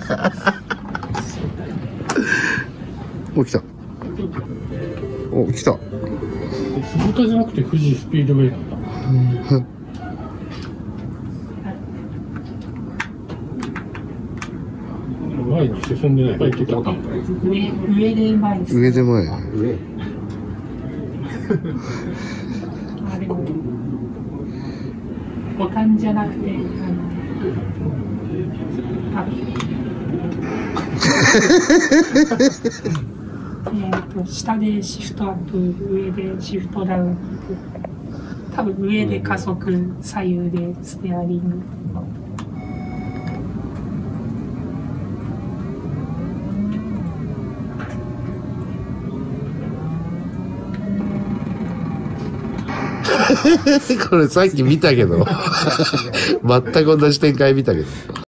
お、来た。お、来た。 鈴鹿じゃなくて富士スピードウェイなんだ。前に進んでない。入ってた。 上で前です。 上で前。 あ、でもボタンじゃなくて、下でシフトアップ、上でシフトダウン、多分上で加速、左右でステアリング。 これさっき見たけど全く同じ展開見たけど。